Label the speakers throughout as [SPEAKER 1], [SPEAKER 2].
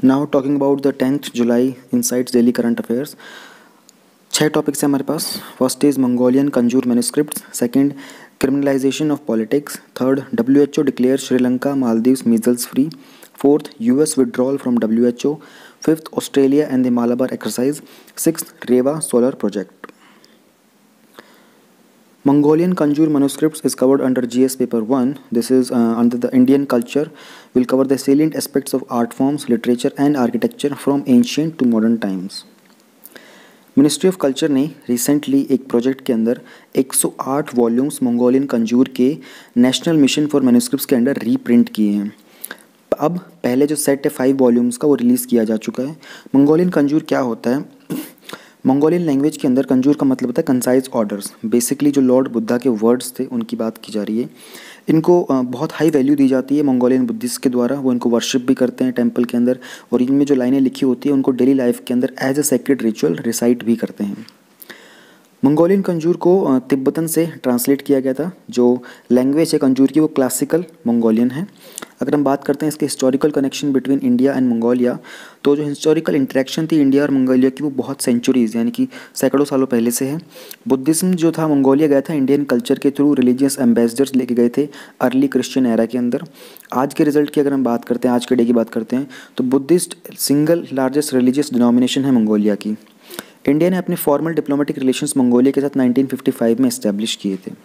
[SPEAKER 1] Now talking about the 10th July insights daily current affairs. 6 topics हैं हमारे पास। First is Mongolian Kanjur manuscript, second criminalisation of politics, third WHO declare Sri Lanka Maldives measles free, fourth US withdrawal from WHO, fifth Australia and the Malabar exercise, sixth Rewa solar project. Mongolian Kanjur manuscripts is covered under GS paper 1. This is under the Indian culture. Will cover the salient aspects of art forms, literature and architecture from ancient to modern times. Ministry of culture ने recently एक project के अंदर 108 volumes Mongolian Kanjur के national mission for manuscripts के अंदर reprint किए हैं। अब पहले जो सेट है 5 वॉल्यूम्स का वो रिलीज़ किया जा चुका है। मंगोलियन कंजूर क्या होता है? मंगोलियन लैंग्वेज के अंदर कंजूर का मतलब होता है कंसाइज ऑर्डर्स। बेसिकली जो लॉर्ड बुद्धा के वर्ड्स थे उनकी बात की जा रही है। इनको बहुत हाई वैल्यू दी जाती है मंगोलियन बुद्धिस्ट के द्वारा। वो इनको वर्शिप भी करते हैं टेंपल के अंदर, और इनमें जो लाइनें लिखी होती है उनको डेली लाइफ के अंदर as a sacred ritual recite भी करते हैं। मंगोलियन कंजूर को तिब्बतन से ट्रांसलेट किया गया था। जो लैंग्वेज है कंजूर की वो क्लासिकल मंगोलियन है। अगर हम बात करते हैं इसके historical connection between India and Mongolia, तो जो हिस्टोरिकल इंटरेक्शन थी इंडिया और मंगोलिया की वो बहुत सेंचुरीज यानी कि सैकड़ों सालों पहले से है। बुद्धिज्म जो था मंगोलिया गया था इंडियन कल्चर के थ्रू, रिलीजियस एम्बेसडर्स लेके गए थे अर्ली क्रिश्चियन एरा के अंदर। आज के रिजल्ट की अगर हम बात करते हैं, आज के डे की बात करते हैं, तो Buddhist single largest religious denomination है मंगोलिया की। इंडिया ने अपने फॉर्मल डिप्लोमेटिक रिलेशंस मंगोलिया के साथ 1955 में इस्टेब्लिश किए थे।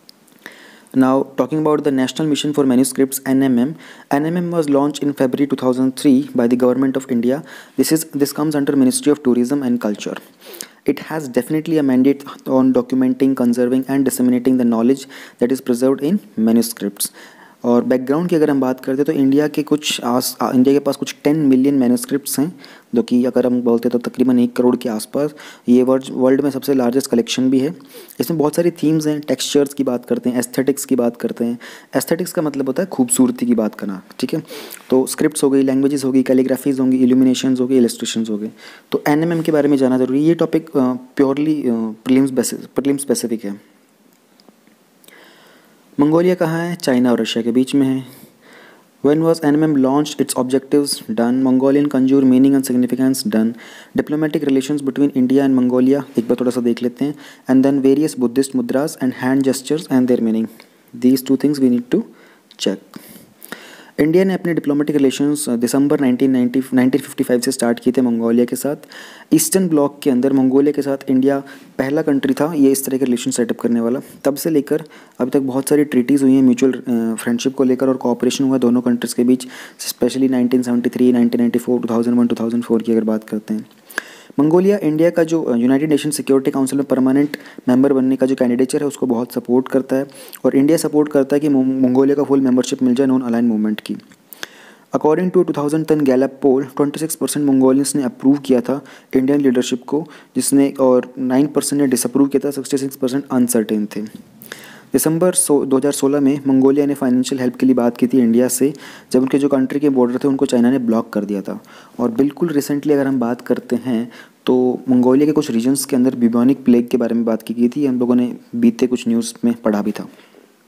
[SPEAKER 1] Now talking about the National Mission for Manuscripts (NMM). NMM was launched in February 2003 by the Government of India. This comes under Ministry of Tourism and Culture. It has definitely a mandate on documenting, conserving and disseminating the knowledge that is preserved in manuscripts. और background की अगर हम बात करते हैं तो India के पास कुछ 10 मिलियन मैन्युस्क्रिप्ट्स हैं, जो कि अगर हम बोलते हैं तो तकरीबन 1 करोड़ के आसपास। ये वर्ल्ड में सबसे लार्जेस्ट कलेक्शन भी है। इसमें बहुत सारी थीम्स हैं। टेक्सचर्स की बात करते हैं, एस्थेटिक्स की बात करते हैं। एस्थेटिक्स का मतलब होता है खूबसूरती की बात करना, ठीक है। तो स्क्रिप्ट्स हो गई, लैंग्वेजेस होगी, कैलीग्राफीज होंगी, इल्यूमिनेशंस होगी, इलस्ट्रेशंस हो गए। तो NMM के बारे में जाना जरूरी है। ये टॉपिक प्योरली प्रीलिम स्पेसिफिक है। मंगोलिया कहाँ है? चाइना और रशिया के बीच में है। When was NMM launched? Its objectives done. Mongolian Kanjur meaning and significance done. Diplomatic relations between India and Mongolia एक बार थोड़ा सा देख लेते हैं। And then various Buddhist mudras and hand gestures and their meaning. These 2 things we need to check. India ने अपने diplomatic relations दिसंबर 1955 से स्टार्ट किए थे मंगोलिया के साथ। ईस्टर्न ब्लॉक के अंदर मंगोलिया के साथ इंडिया पहला कंट्री था ये इस तरह के रिलेशन सेटअप करने वाला। तब से लेकर अभी तक बहुत सारी ट्रीटीज़ हुई हैं म्यूचुअल फ्रेंडशिप को लेकर, और कोऑपरेशन हुआ दोनों कंट्रीज़ के बीच, स्पेशली 1973, 1994, 2001, 2004 की अगर बात करते हैं। मंगोलिया इंडिया का जो यूनाइटेड नेशन सिक्योरिटी काउंसिल में परमानेंट मेंबर बनने का जो कैंडिडेचर है उसको बहुत सपोर्ट करता है, और इंडिया सपोर्ट करता है कि मंगोलिया का फुल मेंबरशिप मिल जाए नॉन अलाइन मूवमेंट की। According to 2010 Gallup poll, 26% Mongolians ने अप्रूव किया था इंडियन लीडरशिप को, जिसने और 9% ने डिसअप्रूव किया था, 66% अनसर्टेन थे। दिसंबर 2016 में मंगोलिया ने फाइनेंशियल हेल्प के लिए बात की थी इंडिया से, जब उनके जो कंट्री के बॉर्डर थे उनको चाइना ने ब्लॉक कर दिया था। और बिल्कुल रिसेंटली अगर हम बात करते हैं तो मंगोलिया के कुछ रीजन्स के अंदर ब्यूबॉनिक प्लेग के बारे में बात की गई थी, हम लोगों ने बीते कुछ न्यूज़ में पढ़ा भी था।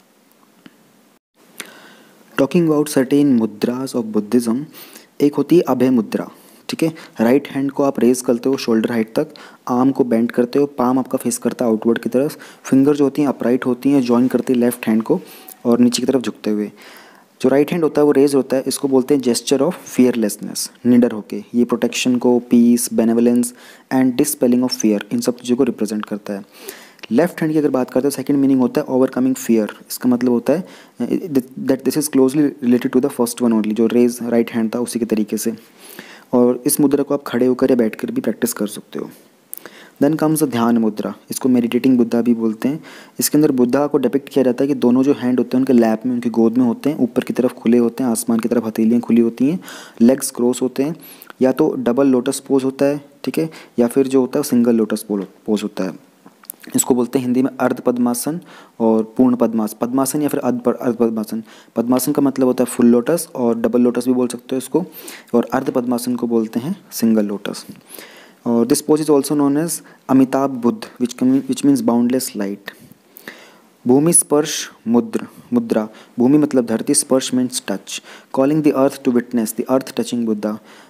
[SPEAKER 1] Talking about certain mudras of Buddhism, एक होती है अभय मुद्रा, ठीक है। राइट हैंड को आप रेज करते हो शोल्डर हाइट तक, आर्म को बेंड करते हो, पाम आपका फेस करता है आउटवर्ड की तरफ, फिंगर जो होती हैं अपराइट होती हैं, जॉइन करती है लेफ्ट हैंड को और नीचे की तरफ झुकते हुए। जो राइट हैंड होता है वो रेज होता है, इसको बोलते हैं जेस्चर ऑफ फियरलेसनेस, निडर होके। ये प्रोटेक्शन को, peace, benevolence and dispelling of fear, इन सब चीज़ों को रिप्रेजेंट करता है। लेफ्ट हैंड की अगर बात करते हैं सेकंड मीनिंग होता है ओवरकमिंग फियर। इसका मतलब होता है that this is closely related to the first one only, जो रेज राइट हैंड था उसी के तरीके से। और इस मुद्रा को आप खड़े होकर या बैठकर भी प्रैक्टिस कर सकते हो। देन कम्स ध्यान मुद्रा, इसको मेडिटेटिंग बुद्धा भी बोलते हैं। इसके अंदर बुद्धा को डिपिक्ट किया जाता है कि दोनों जो हैंड होते हैं उनके लैप में, उनकी गोद में होते हैं, ऊपर की तरफ खुले होते हैं, आसमान की तरफ हथेलियाँ खुली होती हैं, लेग्स क्रॉस होते हैं, या तो डबल लोटस पोज होता है, ठीक है, या फिर जो होता है सिंगल लोटस पोज होता है। इसको बोलते हैं हिंदी में अर्ध पद्मासन और पूर्ण पद्मासन या फिर अर्ध पद्मासन। पद्मासन का मतलब होता है फुल लोटस, और डबल लोटस भी बोल सकते हो इसको, और अर्ध पद्मासन को बोलते हैं सिंगल लोटस। और this pose is also known as Amitabha Buddha which means boundless light. Bhumi Sparsha mudra, भूमि मतलब धरती, स्पर्श means touch. Calling the earth to witness, the earth touching Buddha.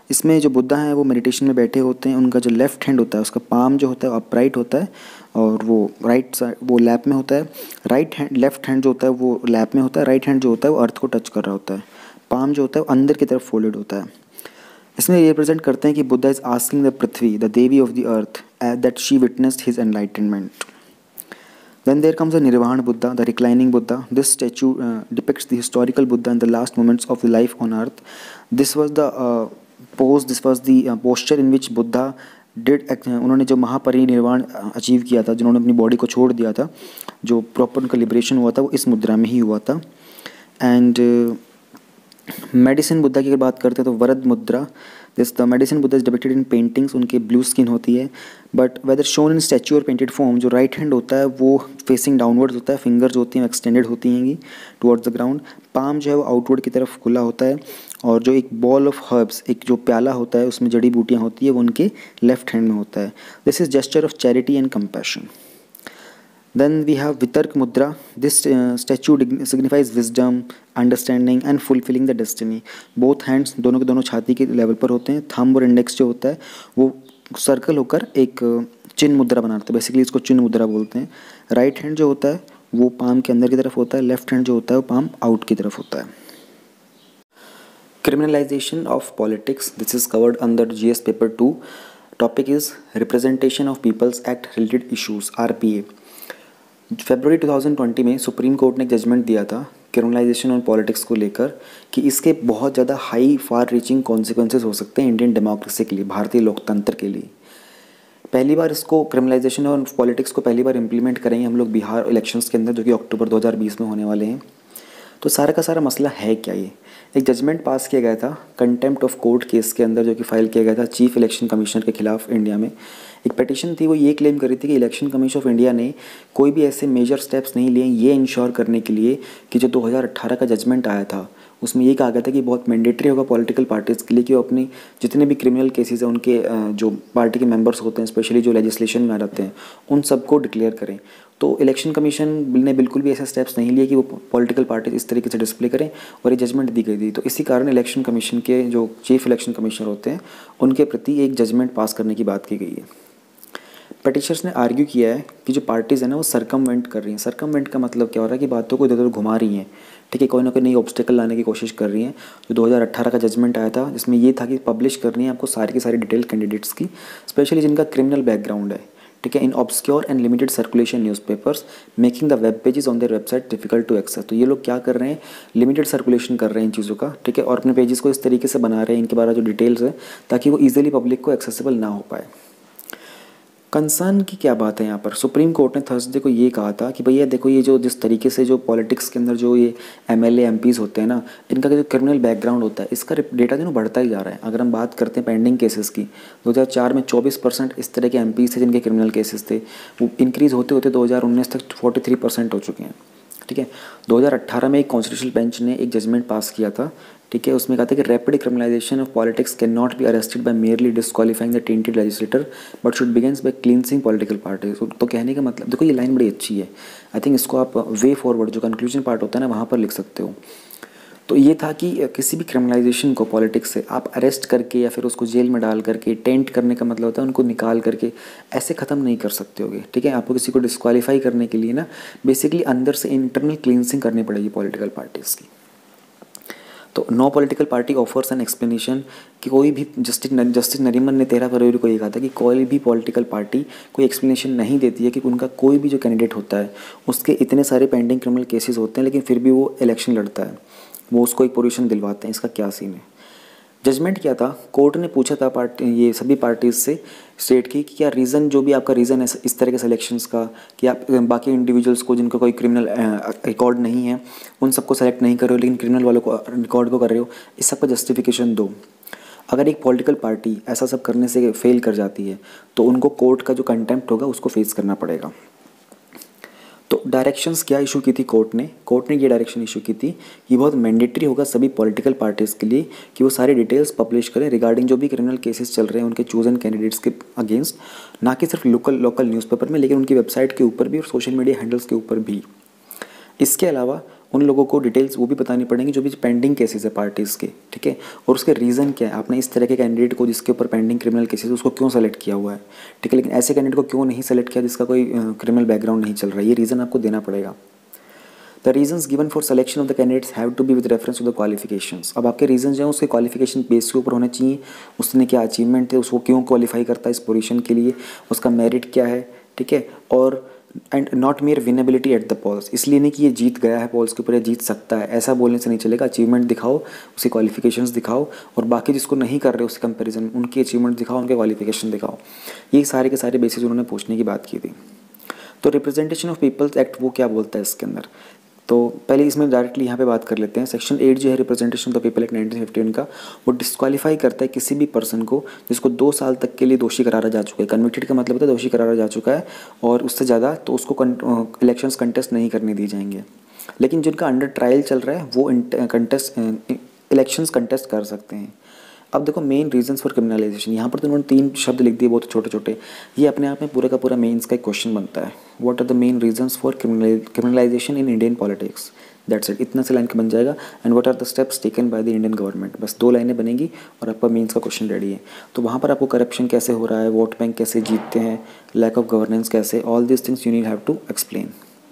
[SPEAKER 1] इसमें जो बुद्धा हैं वो मेडिटेशन में बैठे होते हैं, उनका जो लेफ्ट हैंड होता है उसका पाम जो होता है अपराइट होता है और वो राइट साइड वो लैप में होता है। राइट हैंड लेफ्ट हैंड जो होता है वो लैप में होता है, राइट हैंड जो होता है वो अर्थ को टच कर रहा होता है। पाम जो होता है वो अंदर की तरफ फोल्डेड होता है। इसमें ये रिप्रेजेंट करते हैं कि Buddha is asking the Prithvi the devi of the earth that she witnessed his enlightenment. Then there comes the Nirvana Buddha, the reclining Buddha. This statue depicts the historical Buddha in the last moments of the life on earth. This was the this was the posture in which Buddha did उन्होंने जो महापरिनिर्वाण achieve किया था, जिन्होंने अपनी body को छोड़ दिया था, जो प्रॉपर उनका लिबरेशन हुआ था वो इस मुद्रा में ही हुआ था। एंड मेडिसिन बुद्धा की अगर बात करते हैं तो Varada mudra, this the medicine Buddha is depicted in paintings, उनके ब्लू स्किन होती है, but whether shown in statue और पेंटेड फॉर्म, जो राइट हैंड होता है वो फेसिंग डाउनवर्ड्स होता है, फिंगर जो होती हैं एक्सटेंडेड होती हैं टुवर्ड्स द ग्राउंड, पाम जो है वो आउटवर्ड की तरफ खुला होता है, और जो एक बॉल ऑफ हर्ब्स, एक जो प्याला होता है उसमें जड़ी बूटियाँ होती है वो उनके लेफ्ट हैंड में होता है। This is gesture of charity and compassion. Then we have Vitark Mudra. This statue signifies wisdom, understanding and fulfilling the destiny. Both hands दोनों के दोनों छाती के लेवल पर होते हैं। थंब और इंडेक्स जो होता है वो सर्कल होकर एक चिन्ह मुद्रा बनाते हैं, बेसिकली इसको चिन्ह मुद्रा बोलते हैं। राइट हैंड जो होता है वो पाम के अंदर की तरफ होता है, लेफ्ट हैंड जो होता है वो पाम आउट की तरफ होता है। Criminalization of politics. This is covered under GS paper 2. Topic is Representation of People's Act Related Issues, RPA. फरवरी 2020 में सुप्रीम कोर्ट ने एक जजमेंट दिया था क्रिमिनलाइजेशन ऑन पॉलिटिक्स को लेकर कि इसके बहुत ज़्यादा हाई फार रीचिंग कॉन्सिक्वेंसेस हो सकते हैं इंडियन डेमोक्रेसी के लिए, भारतीय लोकतंत्र के लिए। पहली बार इसको क्रिमिनलाइजेशन ऑन पॉलिटिक्स को पहली बार इम्प्लीमेंट करेंगे हम लोग बिहार इलेक्शंस के अंदर, जो कि अक्टूबर 2020 में होने वाले हैं। तो सारा का सारा मसला है क्या, ये एक जजमेंट पास किया गया था कंटेम्प्ट ऑफ कोर्ट केस के अंदर, जो कि फाइल किया गया था चीफ इलेक्शन कमिश्नर के खिलाफ इंडिया में। एक पिटीशन थी, वो ये क्लेम कर रही थी कि इलेक्शन कमीशन ऑफ इंडिया ने कोई भी ऐसे मेजर स्टेप्स नहीं लिए ये इंश्योर करने के लिए कि जो 2018 का जजमेंट आया था उसमें ये कहा गया था कि बहुत मैंडेटरी होगा पॉलिटिकल पार्टीज़ के लिए कि वो अपनी जितने भी क्रिमिनल केसेस हैं उनके जो पार्टी के मेंबर्स होते हैं, स्पेशली जो लेजिस्लेशन में आ जाते हैं, उन सबको डिक्लेयर करें। तो इलेक्शन कमीशन ने बिल्कुल भी ऐसे स्टेप्स नहीं लिए कि वो पॉलिटिकल पार्टी इस तरीके से डिस्प्ले करें, और ये जजमेंट दी गई थी। तो इसी कारण इलेक्शन कमीशन के जो चीफ इलेक्शन कमिश्नर होते हैं उनके प्रति एक जजमेंट पास करने की बात की गई है। पिटिशनर्स ने आर्ग्यू किया है कि जो पार्टीज़ है ना वो सरकमवेंट कर रही हैं। सरकमवेंट का मतलब क्या हो रहा है कि बातों को इधर उधर घुमा रही हैं, ठीक है, कोई ना कोई नई ऑब्स्टेकल लाने की कोशिश कर रही हैं। जो 2018 का जजमेंट आया था जिसमें ये था कि पब्लिश करनी है आपको सारी की सारी डिटेल कैंडिडेट्स की, स्पेशली जिनका क्रिमिनल बैकग्राउंड है, ठीक है, in obscure and limited circulation newspapers making the web pages on their website difficult to access. तो ये लोग क्या कर रहे हैं, लिमिटेड सर्कुलेशन कर रहे हैं इन चीज़ों का, ठीक है, और अपने पेजेस को इस तरीके से बना रहे हैं इनके बारे में जो डिटेल्स है ताकि वो ईजिली पब्लिक को एक्सेसिबल ना हो पाए। कंसर्न की क्या बात है यहाँ पर, सुप्रीम कोर्ट ने थर्सडे को ये कहा था कि भैया देखो ये जो जिस तरीके से जो पॉलिटिक्स के अंदर जो ये एमएलए एमपीज़ होते हैं ना, इनका जो क्रिमिनल बैकग्राउंड होता है इसका डेटा जो बढ़ता ही जा रहा है। अगर हम बात करते हैं पेंडिंग केसेस की, 2004 में 24% इस तरह के एमपीज़ थे जिनके क्रिमिनल केसेस थे, वो इंक्रीज़ होते होते 2019 तक 43% हो चुके हैं, ठीक है। 2018 में एक कॉन्स्टिट्यूशनल बेंच ने एक जजमेंट पास किया था, ठीक है, उसमें कहा था कि rapid criminalisation of politics can not be arrested by merely disqualifying the tainted legislator but should begins by cleansing political parties. तो कहने का मतलब देखो ये लाइन बड़ी अच्छी है, आई थिंक इसको आप वे फॉरवर्ड जो कंक्लूजन पार्ट होता है ना वहाँ पर लिख सकते हो। तो ये था कि किसी भी क्रिमिनलाइजेशन को पॉलिटिक्स से आप अरेस्ट करके या फिर उसको जेल में डाल करके, टेंट करने का मतलब होता है उनको निकाल करके ऐसे ख़त्म नहीं कर सकते होगे, ठीक है। आपको किसी को डिस्क्वालीफाई करने के लिए ना बेसिकली अंदर से इंटरनल क्लींसिंग करनी पड़ेगी पॉलिटिकल पार्टीज़ की। तो no political party offers an explanation कि कोई भी जस्टिस नरीमन ने 13 फरवरी को ये कहा था कि कोई भी पॉलिटिकल पार्टी कोई एक्सप्लेनेशन नहीं देती है कि उनका कोई भी जो कैंडिडेट होता है उसके इतने सारे पेंडिंग क्रिमिनल केसेस होते हैं लेकिन फिर भी वो इलेक्शन लड़ता है, वो उसको एक पोजीशन दिलवाते हैं, इसका क्या सीन है। जजमेंट क्या था, कोर्ट ने पूछा था ये सभी पार्टीज से स्टेट की कि क्या रीज़न, जो भी आपका रीज़न है इस तरह के सिलेक्शंस का कि आप बाकी इंडिविजुअल्स को जिनको कोई क्रिमिनल रिकॉर्ड नहीं है उन सबको सेलेक्ट नहीं कर रहे हो लेकिन क्रिमिनल वालों को रिकॉर्ड को कर रहे हो, इस सब का जस्टिफिकेशन दो। अगर एक पॉलिटिकल पार्टी ऐसा सब करने से फेल कर जाती है तो उनको कोर्ट का जो कंटेम्प्ट होगा उसको फेस करना पड़ेगा। तो डायरेक्शंस क्या इशू की थी कोर्ट ने ये डायरेक्शन इशू की थी कि बहुत मैंडेटरी होगा सभी पॉलिटिकल पार्टीज़ के लिए कि वो सारी डिटेल्स पब्लिश करें रिगार्डिंग जो भी क्रिमिनल केसेस चल रहे हैं उनके चूजन कैंडिडेट्स के अगेंस्ट, ना कि सिर्फ लोकल न्यूज़पेपर में लेकिन उनकी वेबसाइट के ऊपर भी और सोशल मीडिया हैंडल्स के ऊपर भी। इसके अलावा उन लोगों को डिटेल्स वो भी बतानी पड़ेंगी जो भी पेंडिंग केसेस है पार्टीज़ के, ठीक है, और उसके रीज़न क्या है, आपने इस तरह के कैंडिडेट को जिसके ऊपर पेंडिंग क्रिमिनल केसेस उसको क्यों सेलेक्ट किया हुआ है, ठीक है, लेकिन ऐसे कैंडिडेट को क्यों नहीं सेलेक्ट किया जिसका कोई क्रिमिनल बैकग्राउंड नहीं चल रहा है, ये रीज़न आपको देना पड़ेगा। The reasons given for selection of the candidates have to be with reference to the qualifications. अब आपके रीजन जो है उसके क्वालिफिकेशन बेस के ऊपर होने चाहिए, उसने क्या अचीवमेंट थे, उसको क्यों क्वालिफाई करता है इस पोजीशन के लिए, उसका मेरिट क्या है, ठीक है, और and not mere winnability at the polls, इसलिए नहीं कि ये जीत गया है पोल्स के ऊपर या जीत सकता है, ऐसा बोलने से नहीं चलेगा। अचीवमेंट दिखाओ, उसकी क्वालिफिकेशंस दिखाओ, और बाकी जिसको नहीं कर रहे उसके कंपैरिजन में उनकी अचीवमेंट दिखाओ, उनके क्वालिफिकेशन दिखाओ। ये सारे के सारे बेसिस उन्होंने पूछने की बात की थी। तो रिप्रेजेंटेशन ऑफ पीपल्स एक्ट वो क्या बोलता है इसके अंदर, तो पहले इसमें डायरेक्टली यहाँ पे बात कर लेते हैं। सेक्शन 8 जो है representation of the people act 1951 का, वो डिस्क्वालीफाई करता है किसी भी पर्सन को जिसको 2 साल तक के लिए दोषी करारा जा चुका है। कन्विक्टेड का मतलब होता है दोषी करारा जा चुका है, और उससे ज़्यादा तो उसको इलेक्शंस कंटेस्ट नहीं करने दिए जाएंगे। लेकिन जिनका अंडर ट्रायल चल रहा है वो इलेक्शंस कंटेस्ट कर सकते हैं। अब देखो मेन रीजंस फॉर क्रिमिनलाइजेशन, यहाँ पर तो उन्होंने 3 शब्द लिख दिए बहुत छोटे छोटे, ये अपने आप में पूरे का पूरा मेंस का एक क्वेश्चन बनता है। What are the main reasons for criminalisation in Indian politics, that's it, इतना से लाइन का बन जाएगा। And what are the steps taken by the Indian government, बस 2 लाइनें बनेगी और आपका मेंस का क्वेश्चन रेडी है। तो वहाँ पर आपको करप्शन कैसे हो रहा है, वोट बैंक कैसे जीतते हैं, लैक ऑफ गवर्नेंस कैसे, all this things you need have to explain.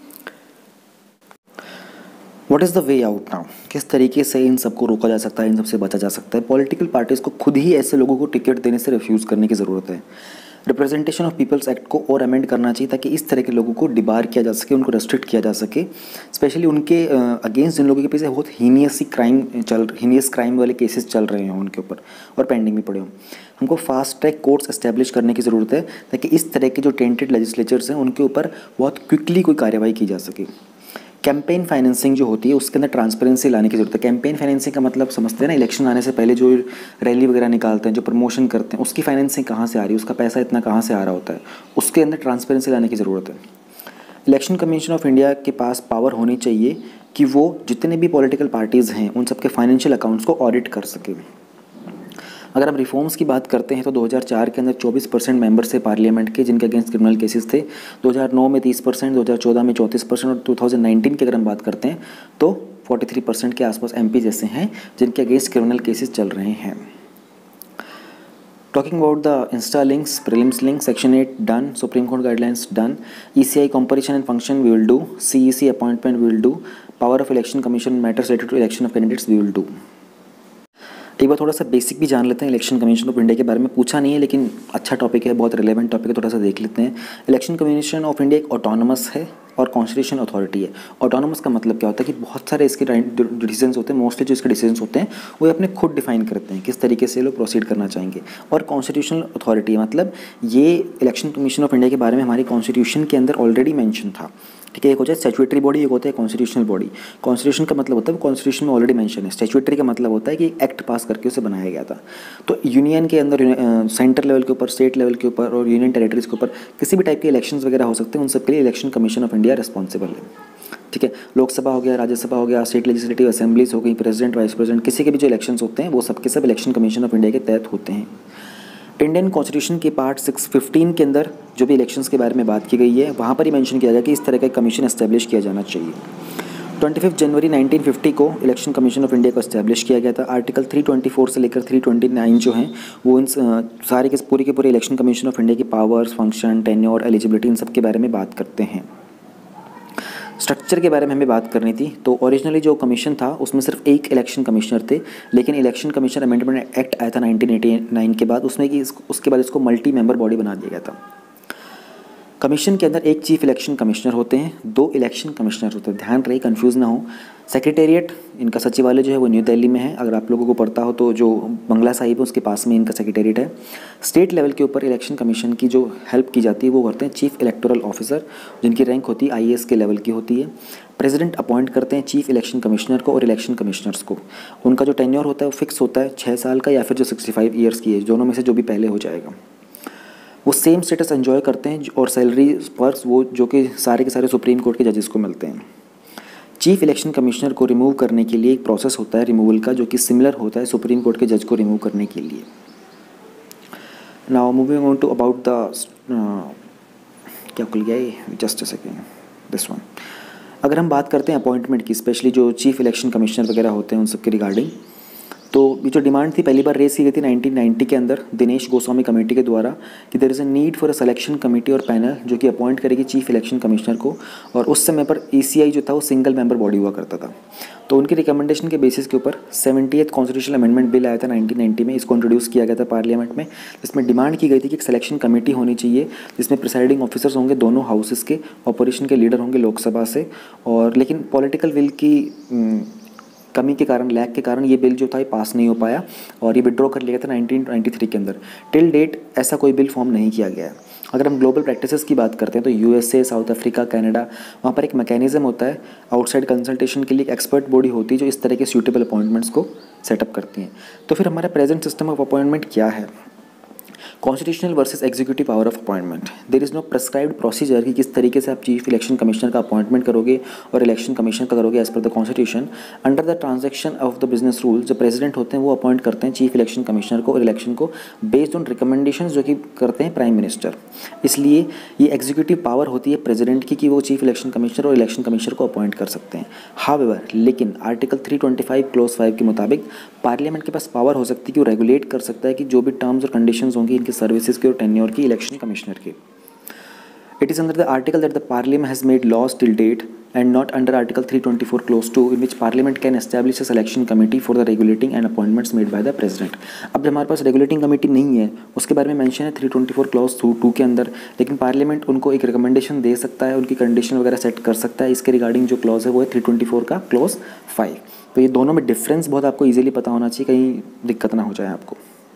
[SPEAKER 1] What is the way out now, किस तरीके से इन सबको रोका जा सकता है, इन सबसे बचा जा सकता है। पॉलिटिकल पार्टीज़ को खुद ही ऐसे लोगों को टिकट देने से रिफ्यूज़ करने की ज़रूरत है। रिप्रेजेंटेशन ऑफ पीपल्स एक्ट को और अमेंड करना चाहिए ताकि इस तरह के लोगों को डिबार किया जा सके, उनको रेस्ट्रिक्ट किया जा सके, स्पेशली उनके अगेंस्ट जिन लोगों के पीछे बहुत हीनियस क्राइम वाले केसेस चल रहे हों उनके ऊपर और पेंडिंग भी पड़े हों। हमको फास्ट ट्रैक कोर्ट्स एस्टेब्लिश करने की ज़रूरत है ताकि इस तरह के जो टेंटेड लेजिस्लेचर्स हैं उनके ऊपर बहुत क्विकली कोई कार्रवाई की जा सके। कैंपेन फाइनेंसिंग जो होती है उसके अंदर ट्रांसपेरेंसी लाने की जरूरत है। कैंपेन फाइनेंसिंग का मतलब समझते हैं ना, इलेक्शन आने से पहले जो रैली वगैरह निकालते हैं, जो प्रमोशन करते हैं, उसकी फाइनेंसिंग कहाँ से आ रही है, उसका पैसा इतना कहाँ से आ रहा होता है, उसके अंदर ट्रांसपेरेंसी लाने की ज़रूरत है। इलेक्शन कमीशन ऑफ इंडिया के पास पावर होनी चाहिए कि वो जितने भी पॉलिटिकल पार्टीज़ हैं उन सबके फाइनेंशियल अकाउंट्स को ऑडिट कर सके। अगर हम रिफॉर्म्स की बात करते हैं तो 2004 के अंदर 24% मेंबर्स थे पार्लियामेंट के जिनके अगेंस्ट क्रिमिनल केसेस थे, 2009 में 30%, 2014 में 34% और 2019 की अगर हम बात करते हैं तो 43% के आसपास एमपी जैसे हैं जिनके अगेंस्ट क्रिमिनल केसेस चल रहे हैं। Talking about the insta links, prelims link, section 8 done, supreme court guidelines done, ECI comparison and function we will do, CEC appointment we will do, power of election commission matters related to election of candidates we will do. एक बार थोड़ा सा basic भी जान लेते हैं election commission of India के बारे में, पूछा नहीं है लेकिन अच्छा टॉपिक है, बहुत रिलेवेंट टॉपिक है, थोड़ा सा देख लेते हैं। इलेक्शन कमीशन ऑफ इंडिया एक ऑटोनमस है और कॉन्स्टिट्यूशन अथॉरिटी है। ऑटोनमस का मतलब क्या होता है कि बहुत सारे इसके डिसीजंस होते हैं, मोस्टली जो इसके डिसीजंस होते हैं वो अपने खुद डिफाइन करते हैं किस तरीके से लोग प्रोसीड करना चाहेंगे। और कॉन्स्टिट्यूशनल अथॉरिटी मतलब ये इलेक्शन कमीशन ऑफ इंडिया के बारे में हमारी कॉन्स्टिट्यूशन के अंदर ऑलरेडी मेंशन था, ठीक है। एक होता है स्टैट्यूटरी बॉडी, एक होता है कॉन्स्टिट्यूशनल बॉडी। कॉन्स्टिट्यूशन का मतलब होता है कॉन्स्टिट्यूशन में ऑलरेडी मेंशन है, स्टैट्यूटरी का मतलब होता है कि एक एक्ट पास करके उसे बनाया गया था। तो यूनियन के अंदर सेंटर लेवल के ऊपर, स्टेट लेवल के ऊपर और यूनियन टेरिटरीज के ऊपर किसी भी टाइप के इलेक्शंस वगैरह हो सकते हैं, उन सब के लिए election commission of India responsible है, ठीक है। लोकसभा हो गया, राज्यसभा हो गया, स्टेट लेजिस्लेटिव असेंबलीज हो गई, प्रेसिडेंट वाइस प्रेसिडेंट, किसी के भी जो इलेक्शंस होते हैं वो सबके सब इलेक्शन कमीशन ऑफ इंडिया के तहत होते हैं। इंडियन कॉन्स्टिट्यूशन के पार्ट 615 के अंदर जो भी इलेक्शंस के बारे में बात की गई है वहाँ पर ही मेंशन किया गया कि इस तरह का कमीशन एस्टेब्लिश किया जाना चाहिए। 25 जनवरी 1950 को इलेक्शन कमीशन ऑफ इंडिया को एस्टेब्लिश किया गया था। आर्टिकल 324 से लेकर 329 जो हैं वो इन सारे के पूरे इलेक्शन कमीशन ऑफ इंडिया की पावर्स, फंक्शन, टेन्योर, एलिजिबिलिटी इन सब के बारे में बात करते हैं। स्ट्रक्चर के बारे में हमें बात करनी थी, तो ओरिजिनली जो कमीशन था उसमें सिर्फ एक इलेक्शन कमिश्नर थे, लेकिन इलेक्शन कमीशन अमेंडमेंट एक्ट आया था 1989 के बाद, उसमें कि उसके बाद इसको मल्टी मेंबर बॉडी बना दिया गया था। कमीशन के अंदर एक चीफ इलेक्शन कमिश्नर होते हैं, 2 इलेक्शन कमिश्नर होते हैं, ध्यान रहे कंफ्यूज ना हो। सेक्रेटेरिएट इनका सचिवालय जो है वो न्यू दिल्ली में है, अगर आप लोगों को पता हो तो जो बंगला साहिब है उसके पास में इनका सेक्रेटेरिएट है। स्टेट लेवल के ऊपर इलेक्शन कमीशन की जो हेल्प की जाती है वो करते हैं चीफ इलेक्टोरल ऑफिसर, जिनकी रैंक होती है IAS के लेवल की होती है। प्रेसिडेंट अपॉइंट करते हैं चीफ इलेक्शन कमिश्नर को और इलेक्शन कमिश्नर्स को। उनका जो टेन्योर होता है वो फिक्स होता है 6 साल का या फिर जो 65 ईयर्स की एज, दोनों में से जो भी पहले हो जाएगा। वो सेम स्टेटस एंजॉय करते हैं और सैलरी पर्स वो जो कि सारे के सारे सुप्रीम कोर्ट के जजेस को मिलते हैं। चीफ इलेक्शन कमिश्नर को रिमूव करने के लिए एक प्रोसेस होता है रिमूवल का, जो कि सिमिलर होता है सुप्रीम कोर्ट के जज को रिमूव करने के लिए। Now moving on to about the क्या खुल गया ये, just a second, this one. अगर हम बात करते हैं अपॉइंटमेंट की, स्पेशली जो चीफ इलेक्शन कमिश्नर वगैरह होते हैं उन सब के रिगार्डिंग, तो ये जो डिमांड थी पहली बार रेस की गई थी 1990 के अंदर दिनेश गोस्वामी कमेटी के द्वारा कि there is a need for a selection committee और पैनल जो कि अपॉइंट करेगी चीफ इलेक्शन कमिश्नर को। और उस समय पर ECI जो था वो सिंगल मेंबर बॉडी हुआ करता था। तो उनकी रिकमेंडेशन के बेसिस के ऊपर 70th कॉन्स्टिट्यूशनल अमेंडमेंट बिल आया था 1990 में, इसको इंट्रोड्यूस किया गया था पार्लियामेंट में, जिसमें डिमांड की गई थी कि एक सिलेक्शन कमेटी होनी चाहिए जिसमें प्रिसाइडिंग ऑफिसर्स होंगे दोनों हाउसेस के, ऑपोजिशन के लीडर होंगे लोकसभा से, और लेकिन पॉलिटिकल विल की कमी के कारण, लैक के कारण ये बिल जो था ये पास नहीं हो पाया और ये विड्रॉ कर लिया गया था 1993 के अंदर। टिल डेट ऐसा कोई बिल फॉर्म नहीं किया गया है। अगर हम ग्लोबल प्रैक्टिसेस की बात करते हैं तो USA, साउथ अफ्रीका, कनाडा, वहाँ पर एक मैकेनिज्म होता है आउटसाइड कंसल्टेशन के लिए, एक एक्सपर्ट बॉडी होती है जो इस तरह के सूटेबल अपॉइंटमेंट्स को सेटअप करती हैं। तो फिर हमारा प्रेजेंट सिस्टम ऑफ अपॉइंटमेंट क्या है? Constitutional versus executive power of appointment. There is no prescribed procedure कि किस तरीके से आप चीफ इलेक्शन कमिश्नर का अपॉइंटमेंट करोगे और इलेक्शन कमिश्नर का करोगे as per the constitution. Under the transaction of the business rule जो प्रेसिडेंट होते हैं वो अपॉइंट करते हैं चीफ इलेक्शन कमिश्नर को और इलेक्शन को बेस्ड ऑन रिकमेंडेशन जो कि करते हैं प्राइम मिनिस्टर। इसलिए ये एग्जीक्यूटिव पावर होती है प्रेसिडेंट की कि वो चीफ इलेक्शन कमिश्नर और इलेक्शन कमिश्नर को अपॉइंट कर सकते हैं। हाउएवर लेकिन आर्टिकल 325 क्लोज 5 के मुताबिक पार्लियामेंट के पास पावर हो सकती है कि वो रेगुलेट कर सकता है कि जो भी टर्म्स और कंडीशंस होंगी इनकी सर्विसेज की और टेन्योर की इलेक्शन कमिश्नर की। It is under the article that the Parliament has made laws till date and not under Article 324 Clause 2 in which Parliament can establish a selection committee for the regulating and appointments made by the President। अब जब हमारे पास regulating committee नहीं है उसके बारे में mention है 324 Clause 2 के अंदर, लेकिन पार्लियामेंट उनको एक रिकमेंडेशन दे सकता है, उनकी कंडीशन वगैरह सेट कर सकता है। इसके रिगार्डिंग जो क्लॉज है वो है 324 का क्लॉज 5। तो ये दोनों में डिफरेंस बहुत आपको ईजिली पता होना चाहिए, कहीं दिक्कत ना हो जाए आपको।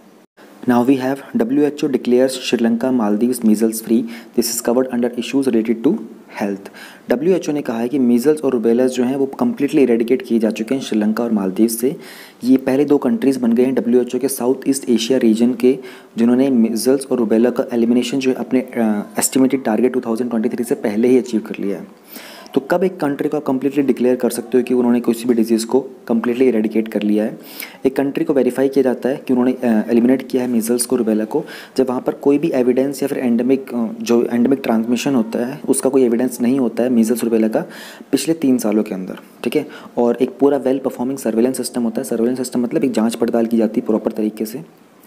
[SPEAKER 1] Now we have WHO declares Sri Lanka Maldives measles free. This is covered under issues related to health। WHO ने कहा है कि मीजल्स और रुबेला जो हैं वो कम्प्लीटली इरेडिकेट किए जा चुके हैं श्रीलंका और मालदीव से। ये पहले दो कंट्रीज़ बन गए हैं WHO के साउथ ईस्ट एशिया रीजन के जिन्होंने मीजल्स और रुबेला का एलिमिनेशन जो है अपने एस्टिमेटेड टारगेट 2023 से पहले ही अचीव कर लिया है। तो कब एक कंट्री को आप कम्प्लीटली डिक्लेयर कर सकते हो कि उन्होंने किसी भी डिजीज़ को कम्प्लीटली इरेडिकेट कर लिया है? एक कंट्री को वेरीफाई किया जाता है कि उन्होंने एलिमिनेट किया है मीजल्स को, रुबेला को, जब वहाँ पर कोई भी एविडेंस या फिर एंडेमिक ट्रांसमिशन होता है उसका कोई एविडेंस नहीं होता है मीजल्स रुबेला का पिछले 3 सालों के अंदर, ठीक है। और एक पूरा वेल परफॉर्मिंग सर्वेलेंस सिस्टम होता है। सर्वेलेंस सिस्टम मतलब एक जाँच पड़ताल की जाती है प्रॉपर तरीके से।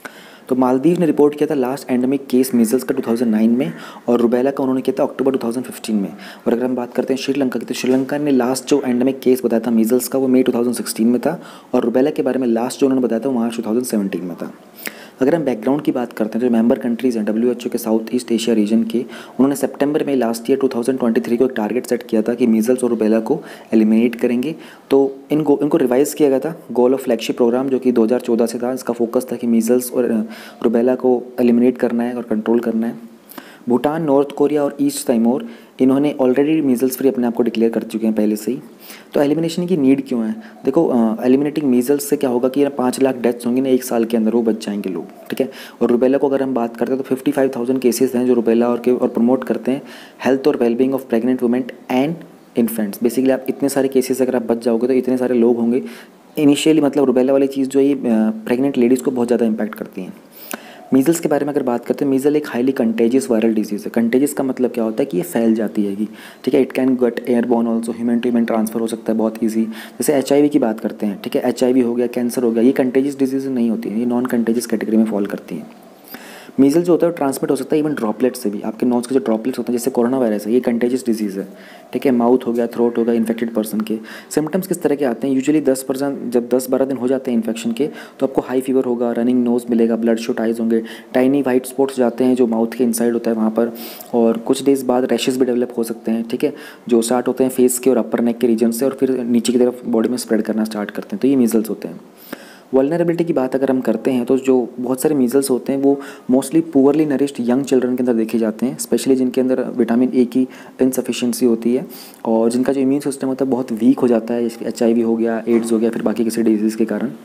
[SPEAKER 1] तो मालदीव ने रिपोर्ट किया था लास्ट एंडेमिक केस मीजल्स का 2009 में और रुबेला का उन्होंने किया था अक्टूबर 2015 में। और अगर हम बात करते हैं श्रीलंका की तो श्रीलंका ने लास्ट जो एंडेमिक केस बताया था मीजल्स का वो मई 2016 में था और रुबेला के बारे में लास्ट जो उन्होंने बताया था वो मार्च 2017 में था। अगर हम बैकग्राउंड की बात करते हैं जो मेंबर कंट्रीज़ हैं WHO के साउथ ईस्ट एशिया रीजन के, उन्होंने सितंबर में लास्ट ईयर 2023 को एक टारगेट सेट किया था कि मीजल्स और रुबेला को एलिमिनेट करेंगे। तो इनको रिवाइज़ किया गया था गोल ऑफ फ्लैगशिप प्रोग्राम जो कि 2014 से था। इसका फोकस था कि मीजल्स और रुबेला को एलिमिनेट करना है और कंट्रोल करना है। भूटान, नॉर्थ कोरिया और ईस्ट तिमोर इन्होंने ऑलरेडी मीजल्स फ्री अपने आप को डिक्लेयर कर चुके हैं पहले से ही। तो एलिमिनेशन की नीड क्यों है? देखो एलिमिनेटिंग मीजल्स से क्या होगा कि 5 लाख डेथ्स होंगे ना 1 साल के अंदर, वो बच जाएंगे लोग, ठीक है। और रुबेला को अगर हम बात करते हैं तो 55,000 केसेस हैं जो रुबेला और प्रमोट करते हैं हेल्थ और wellbeing of pregnant women and infants. Basically आप इतने सारे केसेस अगर आप बच जाओगे तो इतने सारे लोग होंगे। इनिशियली मतलब रुबेला वाली चीज़ जो है प्रेग्नेंट लेडीज़ को बहुत ज़्यादा इंपैक्ट करती हैं। मीजल्स के बारे में अगर बात करते हैं, मीजल एक हाईली कंटेजियस वायरल डिजीज़ है। कंटेजियस का मतलब क्या होता है कि ये फैल जाती है, ठीक है। It can get airborne also, human to human transfer हो सकता है बहुत ईजी। जैसे HIV की बात करते हैं, ठीक है, HIV हो गया, कैंसर हो गया, ये कंटेजियस डिजीज़ नहीं होती है, ये नॉन कंटेजियस कैटेगरी में फॉल करती हैं। मीजल जो होता है वो ट्रांसमिट हो सकता है इवन ड्रॉपलेट से भी। आपके नोज के जो ड्रॉपलेट्स होते हैं जैसे कोरोना वायरस है, ये कंटेजियस डिजीज़ है, ठीक है। माउथ हो गया, थ्रोट हो गया, इन्फेक्टेड पर्सन के सिम्टम्स किस तरह के आते हैं? यूजुअली 10% जब 10-12 दिन हो जाते हैं इन्फेक्शन के तो आपको हाई फीवर होगा, रनिंग नोज मिलेगा, ब्लड शॉट आइज होंगे, टाइनी वाइट स्पॉट्स जाते हैं जो माउथ के इनसाइड होता है वहाँ पर, और कुछ डेज बाद रैशेस भी डेवलप हो सकते हैं, ठीक है, जो स्टार्ट होते हैं फेस के और अपर नेक के रीजन से और फिर नीचे की तरफ बॉडी में स्प्रेड करना स्टार्ट करते हैं। तो ये मीजल्स होते हैं। वल्नरेबिलिटी की बात अगर हम करते हैं तो जो बहुत सारे मीजल्स होते हैं वो mostly poorly nourished young children के अंदर देखे जाते हैं, स्पेशली जिनके अंदर विटामिन A की इनसफिशिएंसी होती है और जिनका जो इम्यून सिस्टम होता है बहुत वीक हो जाता है, HIV हो गया, एड्स हो गया, फिर बाकी किसी डिजीज़ के कारण।